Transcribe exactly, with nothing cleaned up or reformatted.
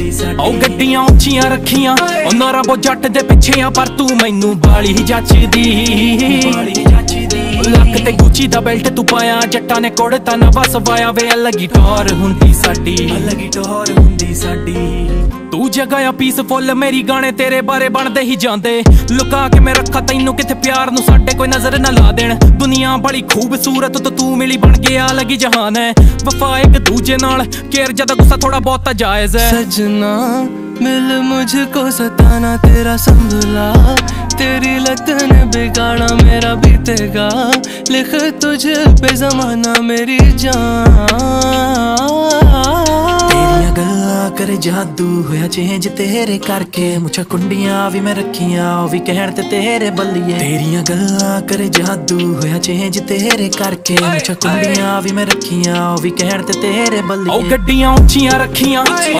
ओ गड्डियां उच्चियां रखियां ओ नारा बो जट दे पिछे आ पर तू मैनू बाली जचदी लक ते गुची दा बेल्ट तू पाया जट्टा ने कोड़ता ना बस वाया वे अलगी टोर हुंदी साडी अलगी टोर हुंदी साडी तू जगह पीसफुल मेरी गाने तेरे बारे बनदे ही जांदे लुका के मैं रखा तैनू किथे प्यार नू साडे कोई नजर ना ला देन दुनिया बड़ी खूबसूरत तो तू मिली बन गया लगी जहान है वफा एक दूजे नाल केयर ज्यादा गुस्सा थोड़ा बहुत जायज है सजना मिल मुझको सताना तेरा संभला तेरी लत ने बिगाड़ा मेरा बीतेगा लिख तुझ पे जमाना मेरी जान करे जादू होया चेंज तेरे करके मुझा कुंडियां भी मैं रखियां ओ भी कहण ते तेरे बल्लिए तेरियां गल्लां करे जादू होया चेंज तेरे करके मुझा कुंडियां भी मैं रखियां ओ भी कहण ते तेरे बल्लिए ओ गड्डियां उच्चियां रखियां